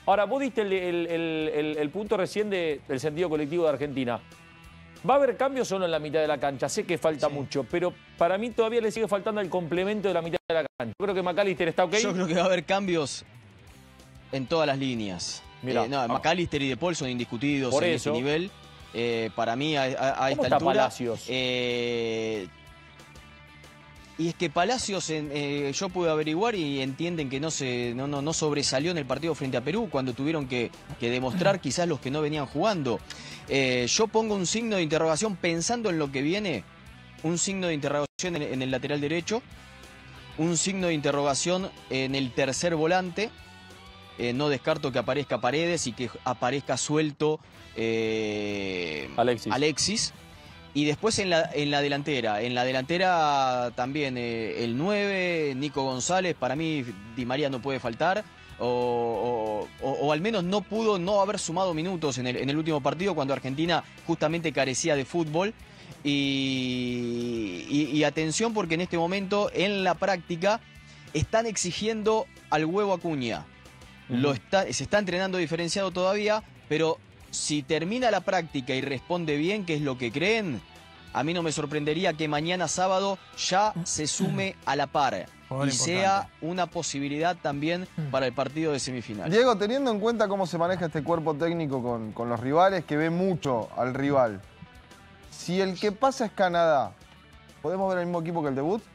Ahora, vos diste el punto recién del sentido colectivo de Argentina. ¿Va a haber cambios o no en la mitad de la cancha? Sé que falta mucho, pero para mí todavía le sigue faltando el complemento de la mitad de la cancha. Yo creo que McAllister está ok. Yo creo que va a haber cambios en todas las líneas. McAllister y De Paul son indiscutidos por en eso. ese nivel. Para mí, a esta está altura... Palacios? Y es que Palacios, yo pude averiguar y entienden que no sobresalió en el partido frente a Perú cuando tuvieron que demostrar quizás los que no venían jugando. Yo pongo un signo de interrogación pensando en lo que viene, un signo de interrogación en el lateral derecho, un signo de interrogación en el tercer volante. No descarto que aparezca Paredes y que aparezca suelto Alexis. Y después en la delantera. En la delantera también el 9, Nico González. Para mí Di María no puede faltar. O al menos no pudo no haber sumado minutos en el último partido cuando Argentina justamente carecía de fútbol. Y atención porque en este momento en la práctica están exigiendo al Huevo Acuña. Se está entrenando diferenciado todavía, pero si termina la práctica y responde bien, que es lo que creen, a mí no me sorprendería que mañana sábado ya se sume a la par y sea una posibilidad también para el partido de semifinal. Diego, teniendo en cuenta cómo se maneja este cuerpo técnico con los rivales, que ve mucho al rival, si el que pasa es Canadá, ¿podemos ver el mismo equipo que el debut?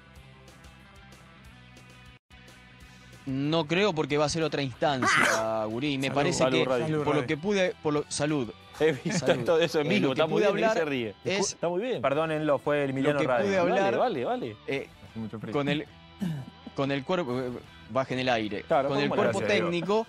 No creo porque va a ser otra instancia, Gurí. Me parece que por lo que pude... Salud. He visto todo eso en vivo, está muy bien, hablar se ríe. Está muy bien. Perdónenlo, fue el Emiliano Radio. Pude hablar, vale. Con el cuerpo... Bajen el aire. Claro, con el cuerpo técnico...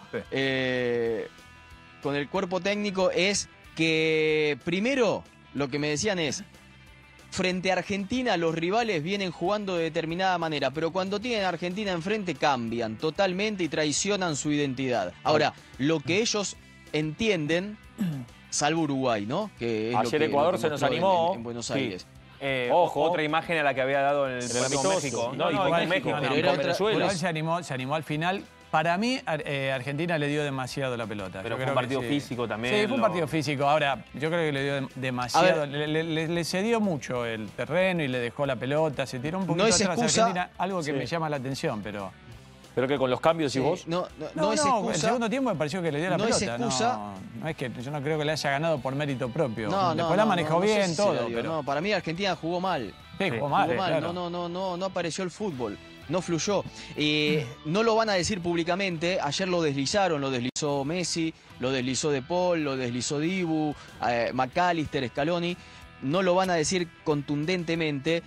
Con el cuerpo técnico es que primero lo que me decían es... Frente a Argentina los rivales vienen jugando de determinada manera, pero cuando tienen a Argentina enfrente cambian totalmente y traicionan su identidad. Ahora, lo que ellos entienden, salvo Uruguay, ¿no? Que es ayer Ecuador se nos animó en Buenos Aires. Ojo, otra imagen a la que había dado en el partido con México. No, y con México. Pero era otra, Venezuela. Se animó al final. Para mí, Argentina le dio demasiado la pelota. Pero fue un partido físico también. Sí, fue un partido físico. Ahora, yo creo que le dio demasiado. Le cedió mucho el terreno y le dejó la pelota. Se tiró un poquito atrás Argentina. Algo que me llama la atención, pero... ¿Pero que con los cambios y vos? No es excusa. El segundo tiempo me pareció que le dio la pelota. Es excusa. No es que yo no creo que le haya ganado por mérito propio. Después la manejó bien todo. Pero... No, para mí Argentina jugó mal. Sí, jugó mal. Claro. No apareció el fútbol. No fluyó. No lo van a decir públicamente. Ayer lo deslizaron, lo deslizó Messi, lo deslizó De Paul, lo deslizó Dibu, McAllister, Scaloni. No lo van a decir contundentemente,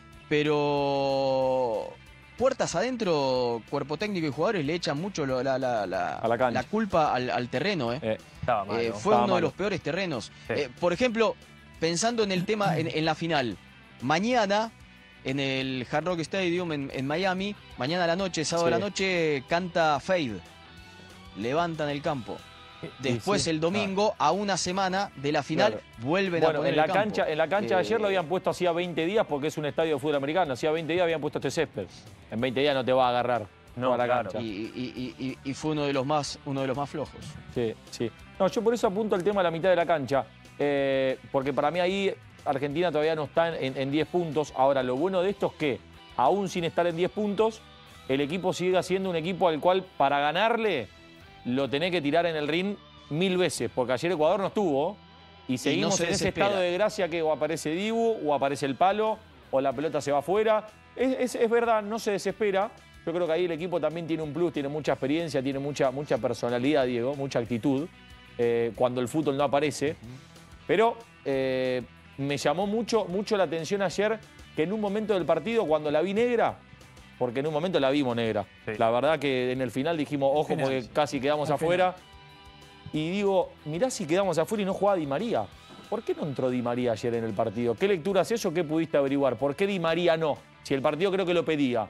pero puertas adentro, cuerpo técnico y jugadores le echan mucho la culpa al terreno. Fue uno de los peores terrenos. Por ejemplo, pensando en el tema en la final, mañana... En el Hard Rock Stadium en Miami, mañana a la noche, sábado a la noche, canta Fade. Levantan el campo. Después el domingo, a una semana de la final, vuelven a poner el campo. En la cancha de ayer lo habían puesto hacía 20 días porque es un estadio de fútbol americano. Hacía 20 días habían puesto este césped. En 20 días no te va a agarrar toda la cancha. Y fue uno de los más flojos. Sí. No, yo por eso apunto el tema de la mitad de la cancha. Porque para mí ahí... Argentina todavía no está en 10 puntos. Ahora, lo bueno de esto es que, aún sin estar en 10 puntos, el equipo sigue siendo un equipo al cual, para ganarle, lo tenés que tirar en el ring 1000 veces. Porque ayer Ecuador no estuvo y seguimos en ese estado de gracia que o aparece Dibu, o aparece el palo, o la pelota se va afuera. Es verdad, no se desespera. Yo creo que ahí el equipo también tiene un plus, tiene mucha experiencia, tiene mucha personalidad, Diego, mucha actitud, cuando el fútbol no aparece. Pero... me llamó mucho la atención ayer que en un momento del partido, cuando la vi negra, porque en un momento la vimos negra, la verdad que en el final dijimos, ojo, porque casi quedamos afuera. Y digo, mirá si quedamos afuera y no jugaba Di María. ¿Por qué no entró Di María ayer en el partido? ¿Qué lectura es eso? ¿Qué pudiste averiguar? ¿Por qué Di María no? Si el partido creo que lo pedía.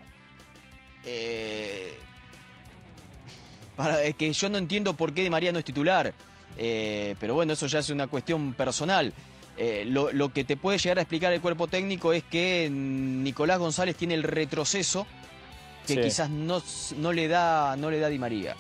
Es que yo no entiendo por qué Di María no es titular. Pero bueno, eso ya es una cuestión personal. Lo que te puede llegar a explicar el cuerpo técnico es que Nicolás González tiene el retroceso que quizás no le da Di María.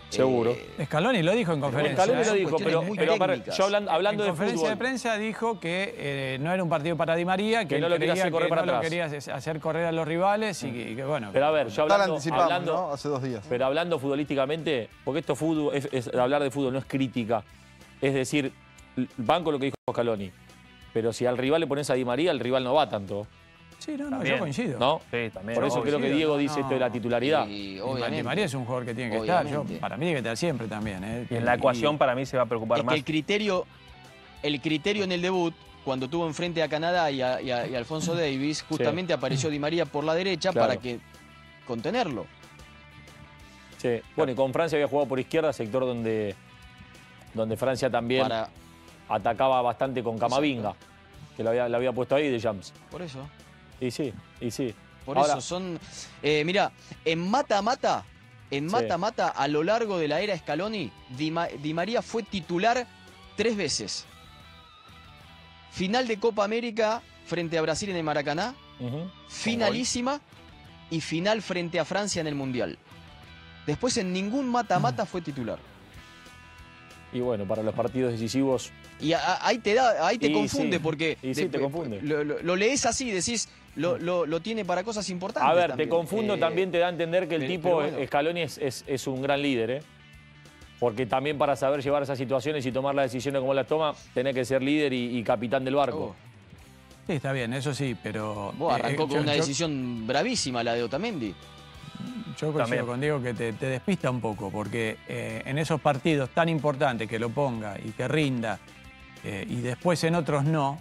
Seguro. Scaloni lo dijo en conferencia. Scaloni lo dijo, pero yo hablando de conferencia fútbol, de prensa dijo que no era un partido para Di María, que no lo quería hacer correr para atrás. No lo quería hacer correr a los rivales y que bueno. Pero a ver, yo hablando, ¿no? Hace 2 días. Pero hablando futbolísticamente, porque esto fútbol hablar de fútbol no es crítica. Es decir, banco lo que dijo Scaloni. Pero si al rival le pones a Di María, el rival no va tanto. Sí, yo coincido. ¿No? Sí, también. Por eso creo que Diego dice esto de la titularidad. Y Di María es un jugador que tiene que estar. Para mí tiene que estar siempre también. Y en la ecuación para mí se va a preocupar más. El criterio en el debut, cuando tuvo enfrente a Canadá y a Alfonso Davies, justamente apareció Di María por la derecha para contenerlo. Sí. Bueno, y con Francia había jugado por izquierda, sector donde Francia también atacaba bastante con Camavinga, que lo había puesto ahí de Jams. Por eso. Y sí. Por eso son... Mirá, en mata-mata, a lo largo de la era Scaloni, Di María fue titular 3 veces. Final de Copa América frente a Brasil en el Maracaná, finalísima y final frente a Francia en el Mundial. Después en ningún mata-mata fue titular. Y bueno, para los partidos decisivos... Y ahí te confunde porque... te confunde. Lo lees así, decís, lo tiene para cosas importantes. A ver, también. te confundo también, te da a entender que el tipo, bueno, Scaloni es un gran líder, ¿eh? Porque también para saber llevar esas situaciones y tomar las decisiones como las toma, tenés que ser líder y capitán del barco. Sí, está bien, eso sí, pero... Arrancó con una decisión bravísima la de Otamendi. Yo coincido con Diego que te despista un poco, porque en esos partidos tan importantes que lo ponga y que rinda, y después en otros no,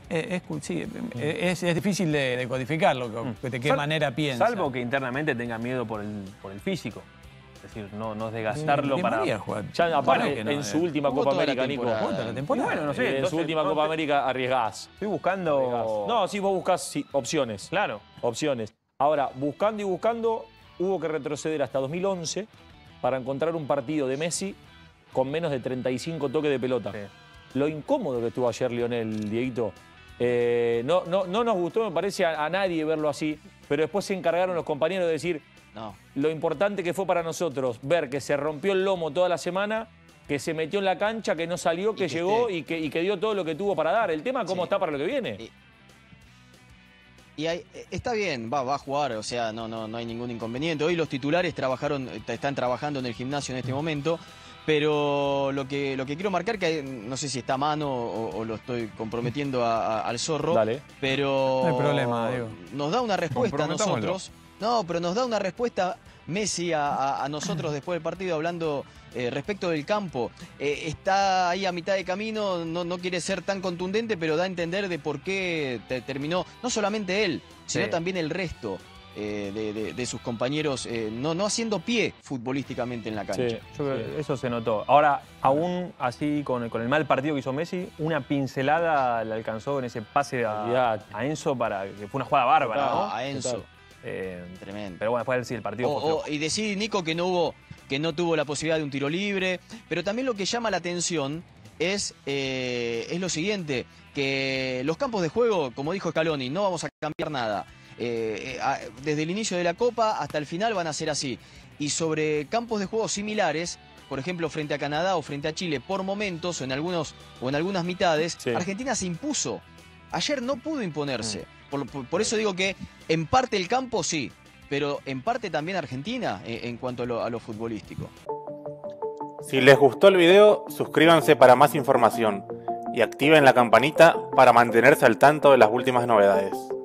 es difícil de codificarlo, de qué manera piensa. Salvo que internamente tenga miedo por el físico. Es decir, no desgastarlo para... Ya aparte, en su última Copa América, Nico. Bueno, no sé. En su última Copa América arriesgás. Estoy buscando... No, sí, vos buscás opciones. Claro. Opciones. Ahora, buscando y buscando, hubo que retroceder hasta 2011 para encontrar un partido de Messi con menos de 35 toques de pelota. Sí. Lo incómodo que estuvo ayer Lionel, Dieguito. No nos gustó, me parece, a nadie verlo así, pero después se encargaron los compañeros de decir lo importante que fue para nosotros ver que se rompió el lomo toda la semana, que se metió en la cancha, que no salió, que llegó y que dio todo lo que tuvo para dar. El tema es cómo está para lo que viene. Y está bien, va a jugar, o sea, no hay ningún inconveniente. Hoy los titulares están trabajando en el gimnasio en este momento, pero lo que quiero marcar, que no sé si está a mano o lo estoy comprometiendo al zorro, pero no hay problema, Diego. Nos da una respuesta a nosotros. No, pero nos da una respuesta Messi a nosotros después del partido hablando respecto del campo. Está ahí a mitad de camino, no quiere ser tan contundente, pero da a entender de por qué terminó, no solamente él, sino también el resto de sus compañeros, no haciendo pie futbolísticamente en la cancha. Sí, yo creo que eso se notó. Ahora, aún así, con el mal partido que hizo Messi, una pincelada le alcanzó en ese pase a Enzo, que fue una jugada bárbara, ¿no? A Enzo. Tremendo. Pero bueno, después el partido y decir, Nico, que no tuvo la posibilidad de un tiro libre, pero también lo que llama la atención es lo siguiente, que los campos de juego, como dijo Scaloni, no vamos a cambiar nada. Desde el inicio de la Copa hasta el final van a ser así. Y sobre campos de juego similares, por ejemplo, frente a Canadá o frente a Chile, por momentos o en algunas mitades, Argentina se impuso. Ayer no pudo imponerse. Por eso digo que en parte el campo sí, pero en parte también Argentina en cuanto a lo futbolístico. Si les gustó el video, suscríbanse para más información y activen la campanita para mantenerse al tanto de las últimas novedades.